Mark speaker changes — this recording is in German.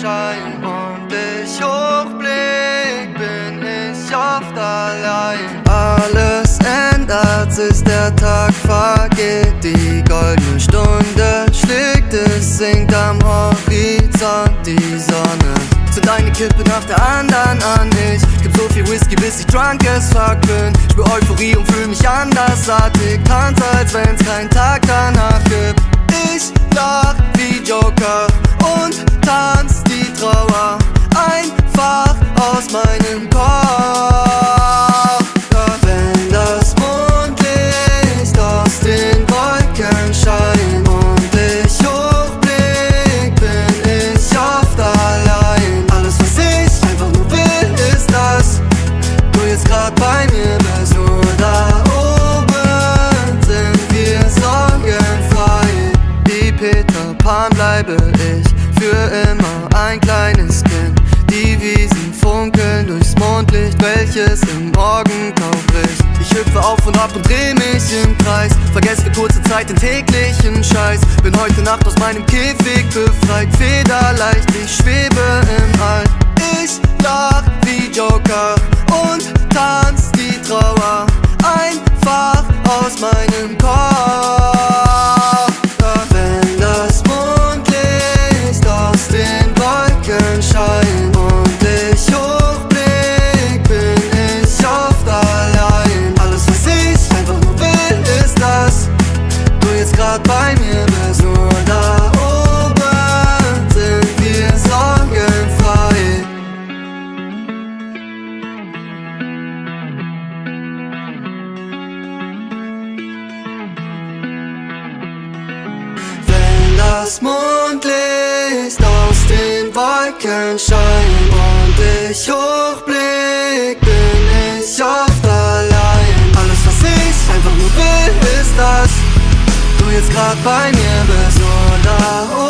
Speaker 1: Schein und ich hochblick, bin ich oft allein. Alles ändert sich, der Tag vergeht, die goldene Stunde schlägt, es sinkt am Horizont die Sonne. Zünd eine Kippe nach der anderen an, ich gib so viel Whisky, bis ich drunk as fuck bin. Spür Euphorie und fühl mich andersartig, tanz, als wenn's keinen Tag danach gibt. Ich lach wie Joker und tanz die Trauer einfach aus meinem Kopf. Wenn das Mondlicht aus den Wolken scheint und ich hochblick, bin ich oft allein. Alles, was ich einfach nur will, ist, dass du jetzt grad bei mir bist. Nur da oben sind wir sorgenfrei. Wie Peter Pan bleibe ich für immer ein kleines Kind. Die Wiesen funkeln durchs Mondlicht, welches im Morgentau bricht. Ich hüpfe auf und ab und dreh mich im Kreis, vergesse für kurze Zeit den täglichen Scheiß. Bin heute Nacht aus meinem Käfig befreit, federleicht, ich schwebe im All. Ich lach wie Joker und tanz die Trauer einfach aus meinem Kopf. Wenn das Mondlicht aus den Wolken scheint und ich hochblick, bin ich oft allein. Alles, was ich einfach nur will, ist, dass du jetzt grad bei mir bist. Nur da oben sind wir sorgenfrei. Wenn das Mondlicht aus den Wolken scheint und ich hochblick, bin ich oft allein. Alles, was ich einfach nur will, ist, dass du jetzt grad bei mir bist. Nur da oben